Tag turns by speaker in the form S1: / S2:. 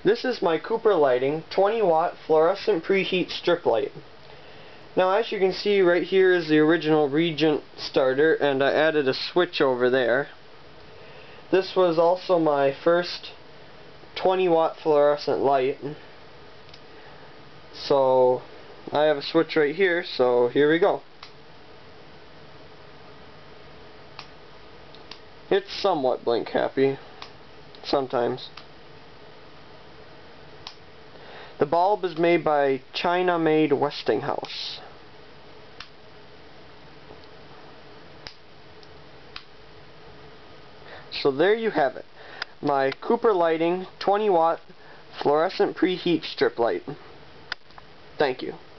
S1: This is my Cooper Lighting 20-watt fluorescent preheat strip light. Now, as you can see, right here is the original Regent starter, and I added a switch over there. This was also my first 20-watt fluorescent light. So I have a switch right here, so here we go. It's somewhat blink happy sometimes. The bulb is made by China-made Westinghouse. So there you have it. My Cooper Lighting 20-watt fluorescent preheat strip light. Thank you.